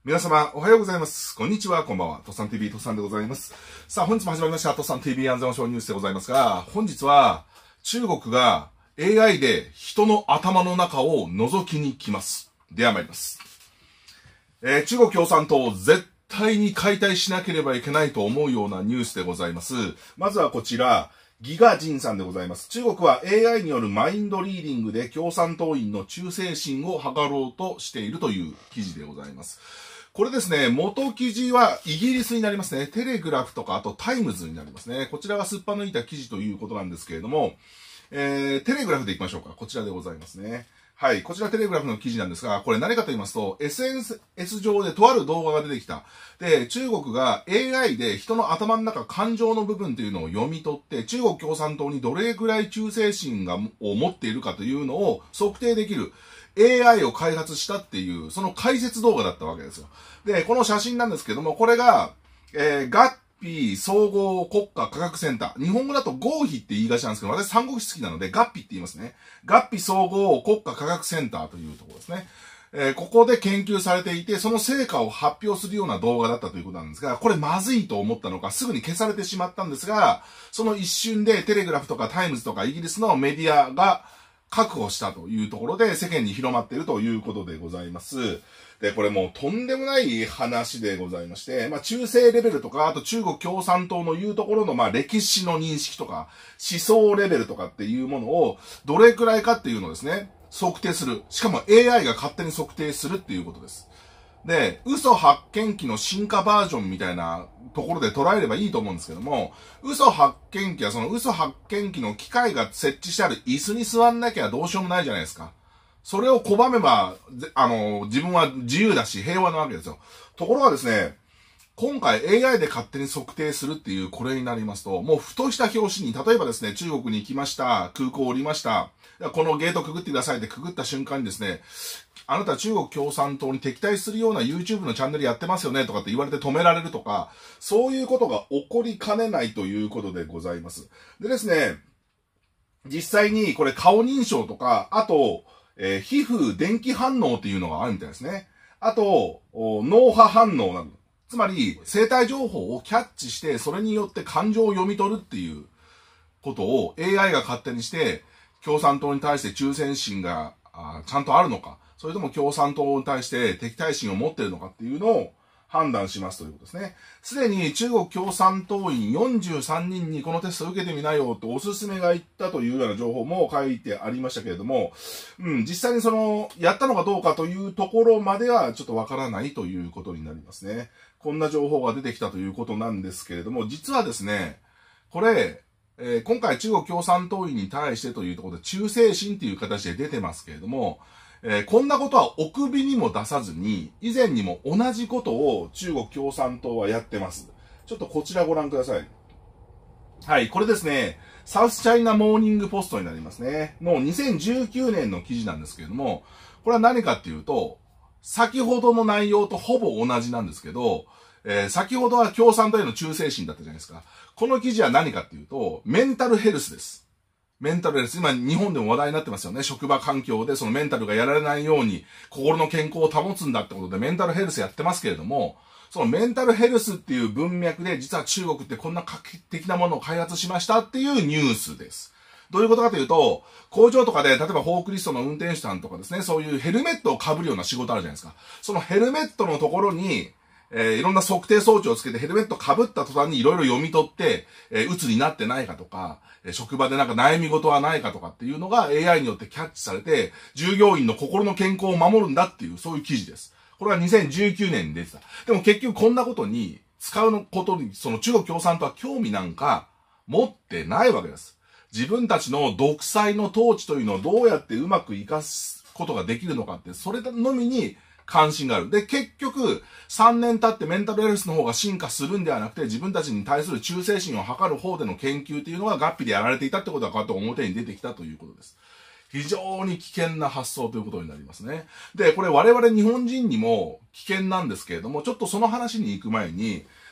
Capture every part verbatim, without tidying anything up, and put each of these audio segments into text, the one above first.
皆様、おはようございます。こんにちは、こんばんは。とっさん ティービー とっさんでございます。さあ、本日も始まりました、とっさん ティービー 安全保障ニュースでございますが、本日は、中国が エーアイ で人の頭の中を覗きに来ます。では参ります。えー、中国共産党、絶対に解体しなければいけないと思うようなニュースでございます。まずはこちら、ギガジンさんでございます。中国は エーアイ によるマインドリーディングで共産党員の忠誠心を図ろうとしているという記事でございます。これですね、元記事はイギリスになりますね。テレグラフとか、あとタイムズになりますね。こちらがすっぱ抜いた記事ということなんですけれども、えー、テレグラフでいきましょうか。こちらでございますね。はい。こちらテレグラフの記事なんですが、これ何かと言いますと、エスエヌエス 上でとある動画が出てきた。で、中国が エーアイ で人の頭の中、感情の部分というのを読み取って、中国共産党にどれくらい忠誠心がを持っているかというのを測定できる。エーアイ を開発したっていう、その解説動画だったわけですよ。で、この写真なんですけども、これが、えー、ガッピー総合国家科学センター。日本語だと合否って言いがちなんですけど、私三国志好きなので、ガッピーって言いますね。ガッピー総合国家科学センターというところですね。えー、ここで研究されていて、その成果を発表するような動画だったということなんですが、これまずいと思ったのか、すぐに消されてしまったんですが、その一瞬でテレグラフとかタイムズとかイギリスのメディアが、確保したというところで世間に広まっているということでございます。で、これもうとんでもない話でございまして、まあ中世レベルとか、あと中国共産党の言うところのまあ歴史の認識とか、思想レベルとかっていうものをどれくらいかっていうのをですね、測定する。しかも エーアイ が勝手に測定するっていうことです。で、嘘発見器の進化バージョンみたいなところで捉えればいいと思うんですけども、嘘発見器はその嘘発見器の機械が設置してある椅子に座んなきゃどうしようもないじゃないですか。それを拒めば、あの、自分は自由だし平和なわけですよ。ところがですね、今回 エーアイ で勝手に測定するっていうこれになりますと、もうふとした表紙に、例えばですね、中国に行きました、空港降りました、このゲートくぐってくださいってくぐった瞬間にですね、あなた中国共産党に敵対するような YouTube のチャンネルやってますよねとかって言われて止められるとか、そういうことが起こりかねないということでございます。でですね、実際にこれ顔認証とか、あと、えー、皮膚電気反応っていうのがあるみたいですね。あと、脳波反応など。つまり、生体情報をキャッチして、それによって感情を読み取るっていうことを エーアイ が勝手にして、共産党に対して忠誠心がちゃんとあるのか、それとも共産党に対して敵対心を持っているのかっていうのを判断しますということですね。すでに中国共産党員よんじゅうさんにんにこのテストを受けてみなよとおすすめが言ったというような情報も書いてありましたけれども、うん、実際にその、やったのかどうかというところまではちょっとわからないということになりますね。こんな情報が出てきたということなんですけれども、実はですね、これ、えー、今回中国共産党員に対してというところで忠誠心という形で出てますけれども、えー、こんなことはお首にも出さずに、以前にも同じことを中国共産党はやってます。ちょっとこちらご覧ください。はい、これですね、サウスチャイナモーニングポストになりますね。のにせんじゅうきゅうねんの記事なんですけれども、これは何かっていうと、先ほどの内容とほぼ同じなんですけど、えー、先ほどは共産党への忠誠心だったじゃないですか。この記事は何かっていうと、メンタルヘルスです。メンタルヘルス。今、日本でも話題になってますよね。職場環境でそのメンタルがやられないように、心の健康を保つんだってことで、メンタルヘルスやってますけれども、そのメンタルヘルスっていう文脈で、実は中国ってこんな画期的なものを開発しましたっていうニュースです。どういうことかというと、工場とかで、例えばフォークリストの運転手さんとかですね、そういうヘルメットを被るような仕事あるじゃないですか。そのヘルメットのところに、えー、いろんな測定装置をつけてヘルメット被った途端にいろいろ読み取って、えー、鬱になってないかとか、えー、職場でなんか悩み事はないかとかっていうのが エーアイ によってキャッチされて、従業員の心の健康を守るんだっていう、そういう記事です。これはにせんじゅうきゅうねんに出てた。でも結局こんなことに使うことに、その中国共産党は興味なんか持ってないわけです。自分たちの独裁の統治というのをどうやってうまく活かすことができるのかって、それのみに関心がある。で、結局、さんねん経ってメンタルヘルスの方が進化するんではなくて、自分たちに対する忠誠心を図る方での研究というのが合否でやられていたってことがこうやって表に出てきたということです。非常に危険な発想ということになりますね。で、これ我々日本人にも危険なんですけれども、ちょっとその話に行く前に、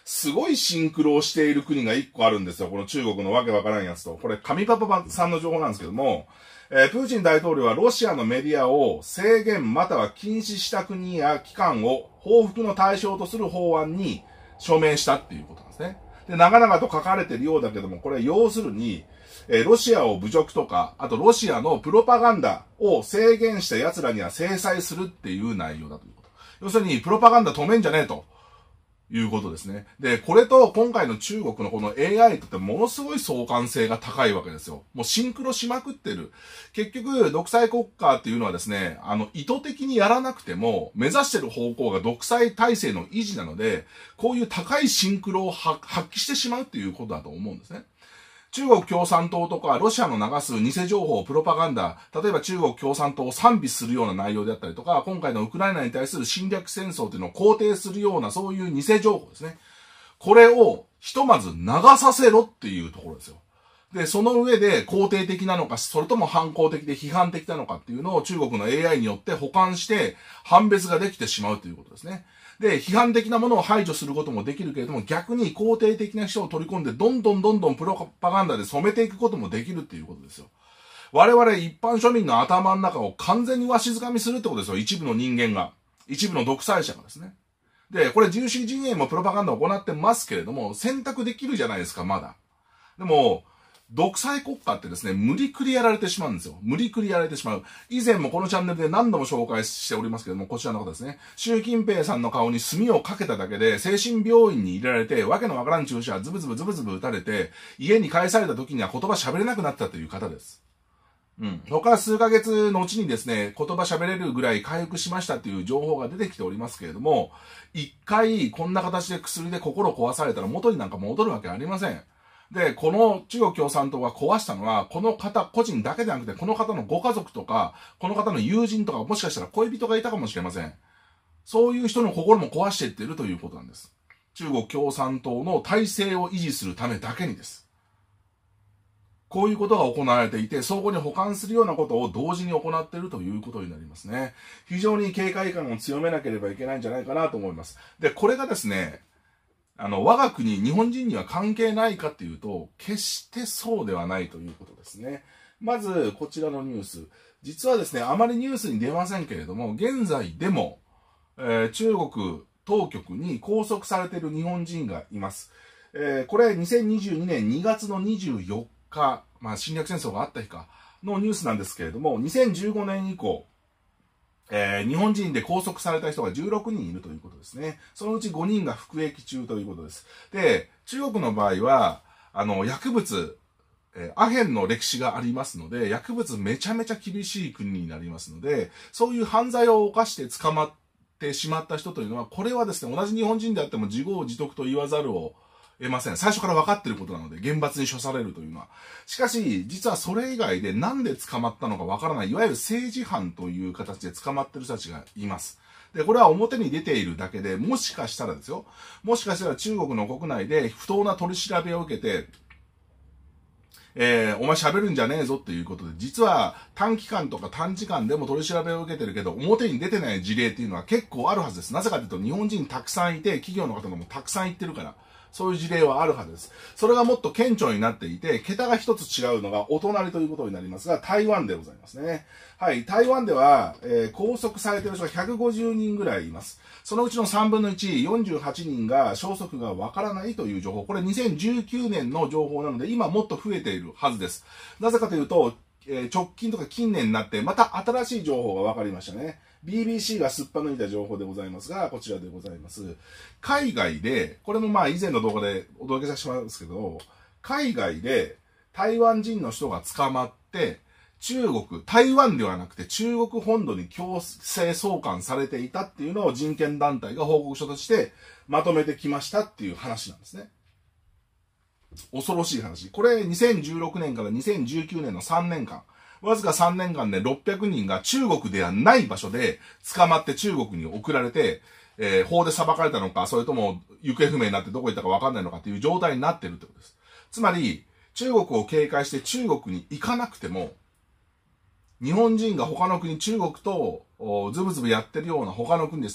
すごいシンクロをしている国が一個あるんですよ。この中国のわけわからんやつと。これ、神パパさんの情報なんですけども、えー、プーチン大統領はロシアのメディアを制限または禁止した国や機関を報復の対象とする法案に署名したっていうことなんですね。で、長々と書かれているようだけども、これ要するに、えー、ロシアを侮辱とか、あとロシアのプロパガンダを制限した奴らには制裁するっていう内容だということ。要するに、プロパガンダ止めんじゃねえと。いうことですね。で、これと今回の中国のこの エーアイ とってものすごい相関性が高いわけですよ。もうシンクロしまくってる。結局、独裁国家っていうのはですね、あの、意図的にやらなくても、目指してる方向が独裁体制の維持なので、こういう高いシンクロを発揮してしまうっていうことだと思うんですね。中国共産党とかロシアの流す偽情報、プロパガンダ、例えば中国共産党を賛美するような内容であったりとか、今回のウクライナに対する侵略戦争というのを肯定するようなそういう偽情報ですね。これをひとまず流させろっていうところですよ。で、その上で肯定的なのか、それとも反抗的で批判的なのかっていうのを中国の エーアイ によって補完して判別ができてしまうということですね。で、批判的なものを排除することもできるけれども、逆に肯定的な人を取り込んで、どんどんどんどんプロパガンダで染めていくこともできるっていうことですよ。我々一般庶民の頭の中を完全にわしづかみするってことですよ。一部の人間が。一部の独裁者がですね。で、これ自由主義陣営もプロパガンダを行ってますけれども、選択できるじゃないですか、まだ。でも、独裁国家ってですね、無理くりやられてしまうんですよ。無理くりやられてしまう。以前もこのチャンネルで何度も紹介しておりますけれども、こちらの方ですね。習近平さんの顔に墨をかけただけで、精神病院に入れられて、わけのわからん注射、ズブズブズブズブ打たれて、家に帰された時には言葉喋れなくなったという方です。うん。他数ヶ月のうちにですね、言葉喋れるぐらい回復しましたという情報が出てきておりますけれども、一回こんな形で薬で心壊されたら元になんか戻るわけありません。で、この中国共産党が壊したのは、この方個人だけではなくて、この方のご家族とか、この方の友人とか、もしかしたら恋人がいたかもしれません。そういう人の心も壊していっているということなんです。中国共産党の体制を維持するためだけにです。こういうことが行われていて、相互に補完するようなことを同時に行っているということになりますね。非常に警戒感を強めなければいけないんじゃないかなと思います。で、これがですね、あの、我が国、日本人には関係ないかっていうと、決してそうではないということですね。まず、こちらのニュース。実はですね、あまりニュースに出ませんけれども、現在でも、えー、中国当局に拘束されている日本人がいます。えー、これ、にせんにじゅうにねんにがつのにじゅうよっか、まあ、侵略戦争があった日か、のニュースなんですけれども、にせんじゅうごねん以降、えー、日本人で拘束された人がじゅうろくにんいるということですね。そのうちごにんが服役中ということです。で、中国の場合は、あの、薬物、えー、アヘンの歴史がありますので、薬物めちゃめちゃ厳しい国になりますので、そういう犯罪を犯して捕まってしまった人というのは、これはですね、同じ日本人であっても自業自得と言わざるを得ません。最初から分かっていることなので、厳罰に処されるというのは。しかし、実はそれ以外でなんで捕まったのか分からない、いわゆる政治犯という形で捕まっている人たちがいます。で、これは表に出ているだけで、もしかしたらですよ、もしかしたら中国の国内で不当な取り調べを受けて、えー、お前喋るんじゃねえぞっていうことで、実は短期間とか短時間でも取り調べを受けてるけど、表に出てない事例っていうのは結構あるはずです。なぜかというと、日本人たくさんいて、企業の方もたくさん行ってるから。そういう事例はあるはずです。それがもっと顕著になっていて、桁が一つ違うのがお隣ということになりますが、台湾でございますね。はい。台湾では、えー、拘束されている人がひゃくごじゅうにんぐらいいます。そのうちのさんぶんのいち、よんじゅうはちにんが消息がわからないという情報。これにせんじゅうきゅうねんの情報なので、今もっと増えているはずです。なぜかというと、えー、直近とか近年になって、また新しい情報が分かりましたね。ビービーシー がすっぱ抜いた情報でございますが、こちらでございます。海外で、これもまあ以前の動画でお届けさせてもらうんですけど、海外で台湾人の人が捕まって、中国、台湾ではなくて中国本土に強制送還されていたっていうのを人権団体が報告書としてまとめてきましたっていう話なんですね。恐ろしい話。これにせんじゅうろくねんからにせんじゅうきゅうねんのさんねんかん。わずかさんねんかんでろっぴゃくにんが中国ではない場所で捕まって中国に送られて、えー、法で裁かれたのか、それとも行方不明になってどこ行ったか分かんないのかっていう状態になっているってことです。つまり、中国を警戒して中国に行かなくても、日本人が他の国、中国とズブズブやってるような他の国ですね。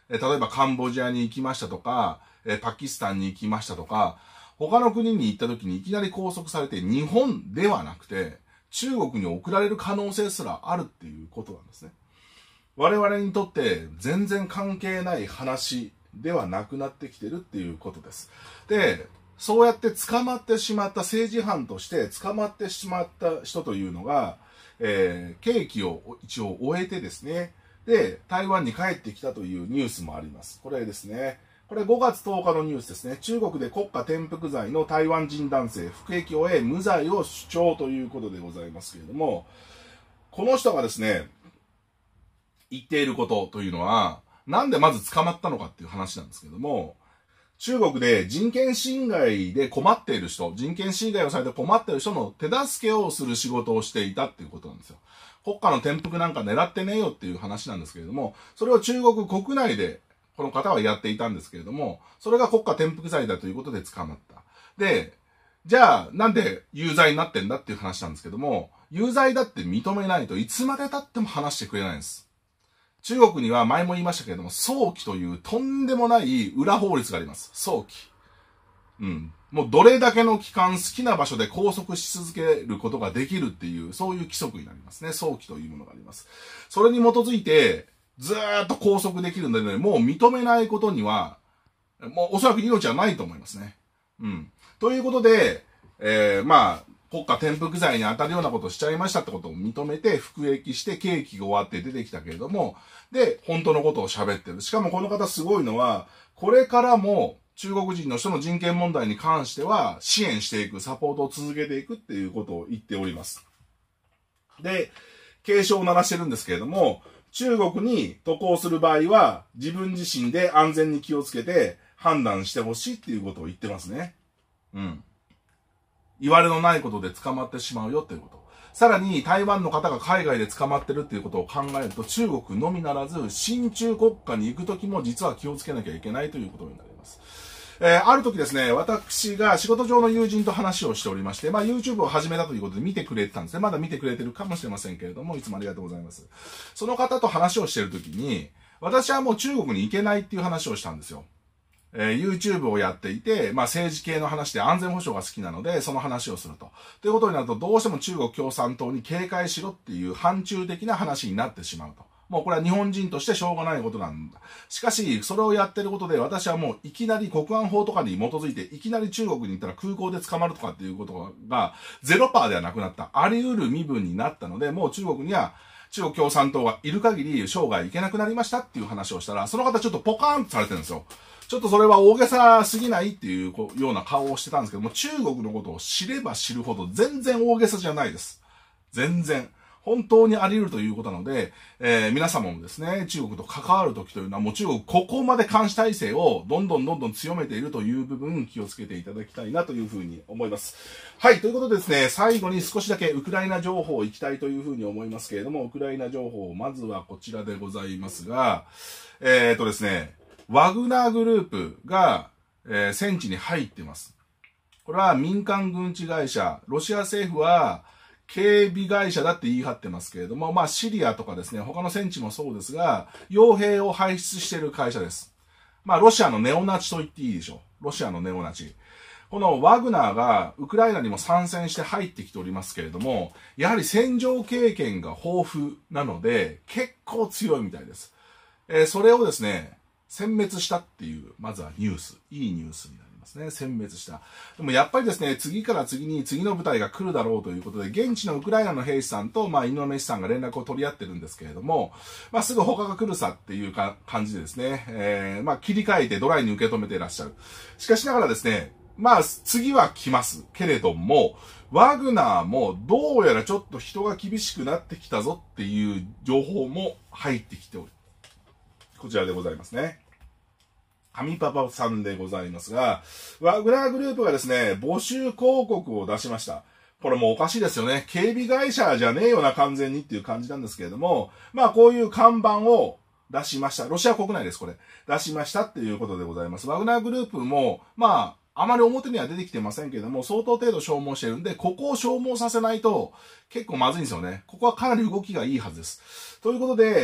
え例えばカンボジアに行きましたとか、えパキスタンに行きましたとか、他の国に行った時にいきなり拘束されて日本ではなくて中国に送られる可能性すらあるっていうことなんですね。我々にとって全然関係ない話ではなくなってきてるっていうことです。で、そうやって捕まってしまった政治犯として捕まってしまった人というのが、えー、刑期を一応終えてですね、で、台湾に帰ってきたというニュースもあります。これですね。これごがつとおかのニュースですね。中国で国家転覆罪の台湾人男性、服役を終え無罪を主張ということでございますけれども、この人がですね、言っていることというのは、なんでまず捕まったのかっていう話なんですけども、中国で人権侵害で困っている人、人権侵害をされて困っている人の手助けをする仕事をしていたっていうことなんですよ。国家の転覆なんか狙ってねえよっていう話なんですけれども、それを中国国内でこの方はやっていたんですけれども、それが国家転覆罪だということで捕まった。で、じゃあなんで有罪になってんだっていう話なんですけども、有罪だって認めないといつまで経っても話してくれないんです。中国には前も言いましたけれども、早期というとんでもない裏法律があります。早期。うん。もうどれだけの期間好きな場所で拘束し続けることができるっていう、そういう規則になりますね。早期というものがあります。それに基づいて、ずーっと拘束できるので、もう認めないことには、もうおそらく命はないと思いますね。うん。ということで、えー、まあ、国家転覆罪に当たるようなことをしちゃいましたってことを認めて、服役して刑期が終わって出てきたけれども、で、本当のことを喋ってる。しかもこの方すごいのは、これからも中国人の人の人権問題に関しては支援していく、サポートを続けていくっていうことを言っております。で、警鐘を鳴らしてるんですけれども、中国に渡航する場合は、自分自身で安全に気をつけて判断してほしいっていうことを言ってますね。うん。言われのないことで捕まってしまうよっていうこと。さらに台湾の方が海外で捕まってるっていうことを考えると、中国のみならず親中国家に行くときも実は気をつけなきゃいけないということになります。えー、ある時ですね、私が仕事上の友人と話をしておりまして、まあ YouTube を始めたということで見てくれてたんですね。まだ見てくれてるかもしれませんけれども、いつもありがとうございます。その方と話をしている時に、私はもう中国に行けないっていう話をしたんですよ。えー、YouTube をやっていて、まあ政治系の話で安全保障が好きなので、その話をすると。ということになると、どうしても中国共産党に警戒しろっていう反中的な話になってしまうと。もうこれは日本人としてしょうがないことなんだ。しかし、それをやってることで、私はもういきなり国安法とかに基づいて、いきなり中国に行ったら空港で捕まるとかっていうことが、ゼロパーではなくなった。あり得る身分になったので、もう中国には、中国共産党がいる限り生涯行けなくなりましたっていう話をしたら、その方ちょっとポカーンとされてるんですよ。ちょっとそれは大げさすぎないっていうような顔をしてたんですけども、中国のことを知れば知るほど全然大げさじゃないです。全然。本当にあり得るということなので、えー、皆様もですね、中国と関わるときというのはもう中国ここまで監視体制をどんどんどんどん強めているという部分気をつけていただきたいなというふうに思います。はい、ということでですね、最後に少しだけウクライナ情報をいきたいというふうに思いますけれども、ウクライナ情報、まずはこちらでございますが、えーとですね、ワグナーグループが、えー、戦地に入っています。これは民間軍事会社、ロシア政府は警備会社だって言い張ってますけれども、まあシリアとかですね、他の戦地もそうですが、傭兵を輩出している会社です。まあロシアのネオナチと言っていいでしょう。ロシアのネオナチ。このワグナーがウクライナにも参戦して入ってきておりますけれども、やはり戦場経験が豊富なので、結構強いみたいです。えー、それをですね、殲滅したっていう、まずはニュース。いいニュースになりますね。殲滅した。でもやっぱりですね、次から次に次の部隊が来るだろうということで、現地のウクライナの兵士さんと、まあ、インドネシアさんが連絡を取り合ってるんですけれども、まあ、すぐ他が来るさっていうか感じでですね、えー、まあ、切り替えてドライに受け止めていらっしゃる。しかしながらですね、まあ、次は来ますけれども、ワグナーもどうやらちょっと人が厳しくなってきたぞっていう情報も入ってきており、こちらでございますね。神パパさんでございますが、ワグナーグループがですね、募集広告を出しました。これもおかしいですよね。警備会社じゃねえよな、完全にっていう感じなんですけれども、まあこういう看板を出しました。ロシア国内です、これ。出しましたっていうことでございます。ワグナーグループも、まあ、あまり表には出てきてませんけれども、相当程度消耗してるんで、ここを消耗させないと結構まずいんですよね。ここはかなり動きがいいはずです。ということで、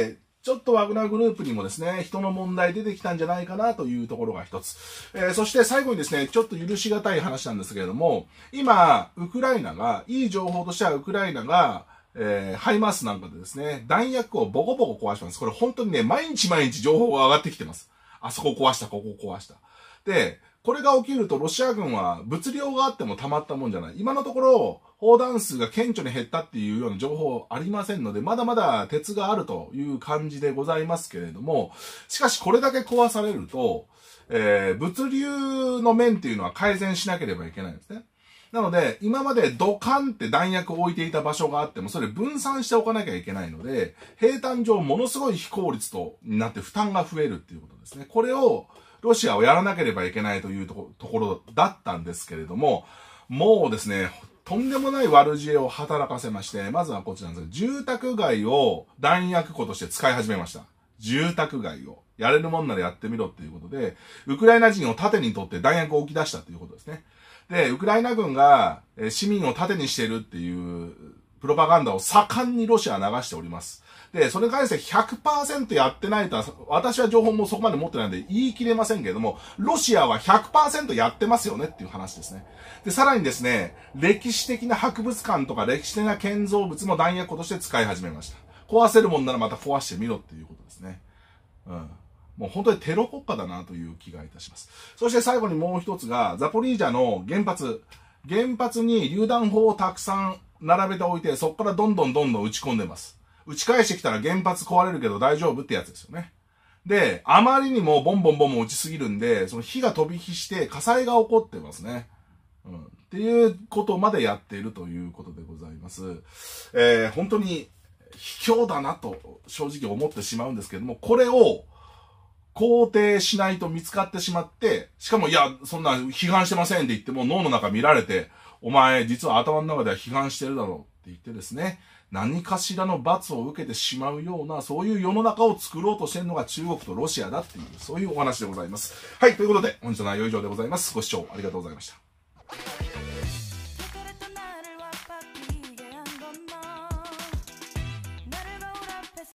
ちょっとワグナーグループにもですね、人の問題出てきたんじゃないかなというところが一つ。えー、そして最後にですね、ちょっと許し難い話なんですけれども、今、ウクライナが、いい情報としてはウクライナが、えー、ハイマースなんかでですね、弾薬をボコボコ壊します。これ本当にね、毎日毎日情報が上がってきてます。あそこ壊した、ここ壊した。で、これが起きるとロシア軍は物量があってもたまったもんじゃない。今のところ、砲弾数が顕著に減ったっていうような情報ありませんので、まだまだ鉄があるという感じでございますけれども、しかしこれだけ壊されると、えー、物流の面っていうのは改善しなければいけないんですね。なので、今までドカンって弾薬を置いていた場所があっても、それ分散しておかなきゃいけないので、平坦上ものすごい非効率となって負担が増えるっていうことですね。これを、ロシアをやらなければいけないというところだったんですけれども、もうですね、とんでもない悪知恵を働かせまして、まずはこちらなんですが、住宅街を弾薬庫として使い始めました。住宅街を。やれるもんならやってみろっていうことで、ウクライナ人を盾にとって弾薬を置き出したということですね。で、ウクライナ軍が市民を盾にしているっていうプロパガンダを盛んにロシアは流しております。で、それに関して ひゃくパーセント やってないとは、私は情報もそこまで持ってないので言い切れませんけれども、ロシアは ひゃくパーセント やってますよねっていう話ですね。で、さらにですね、歴史的な博物館とか歴史的な建造物も弾薬庫として使い始めました。壊せるもんならまた壊してみろっていうことですね。うん。もう本当にテロ国家だなという気がいたします。そして最後にもう一つが、ザポリージャの原発。原発に榴弾砲をたくさん並べておいて、そこからどんどんどんどん撃ち込んでます。撃ち返してきたら原発壊れるけど大丈夫ってやつですよね。で、あまりにもボンボンボンボン撃ちすぎるんで、その火が飛び火して火災が起こってますね。うん。っていうことまでやっているということでございます。えー、本当に卑怯だなと正直思ってしまうんですけども、これを肯定しないと見つかってしまって、しかもいや、そんな批判してませんって言っても脳の中見られて、お前実は頭の中では批判してるだろうって言ってですね、何かしらの罰を受けてしまうような、そういう世の中を作ろうとしているのが中国とロシアだっていう、そういうお話でございます。はい、ということで、本日の内容以上でございます。ご視聴ありがとうございました。